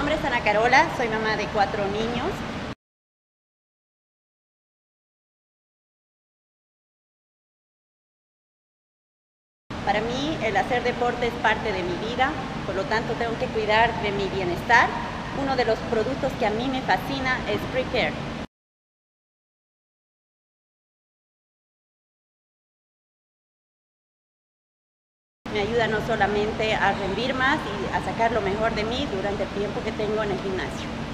nombre es Ana Carola, soy mamá de 4 niños. Para mí el hacer deporte es parte de mi vida, por lo tanto tengo que cuidar de mi bienestar. Uno de los productos que a mí me fascina es Prepare. Me ayuda no solamente a rendir más y a sacar lo mejor de mí durante el tiempo que tengo en el gimnasio.